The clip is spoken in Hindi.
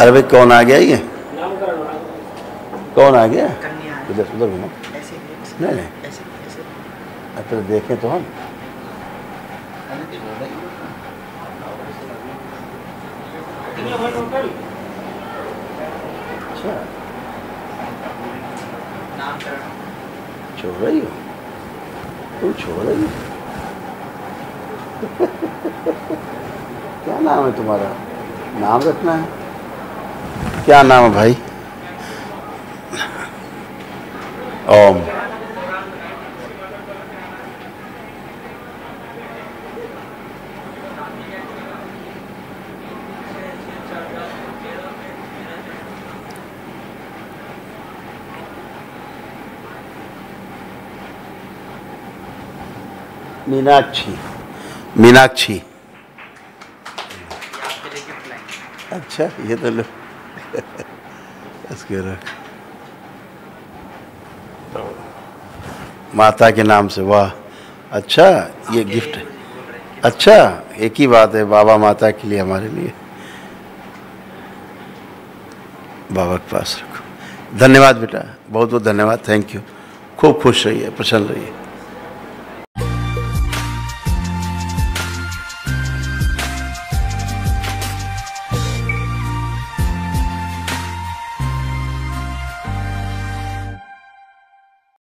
अरे भाई कौन आ गया ये? कौन आ गया? उधर उधर घूमो। नहीं नहीं तो देखें तो हम। अच्छा छोड़ रही हो तुम? छोड़ रही हो? क्या नाम है तुम्हारा? नाम रखना है। क्या नाम है भाई? ओम। मीनाक्षी। मीनाक्षी। अच्छा ये तो लो इसके रख माता के नाम से। वाह अच्छा ये गिफ्ट है। अच्छा एक ही बात है, बाबा माता के लिए हमारे लिए। बाबा के पास रखो। धन्यवाद बेटा, बहुत बहुत धन्यवाद। Thank you. खूब खुश रहिए, प्रसन्न रहिए।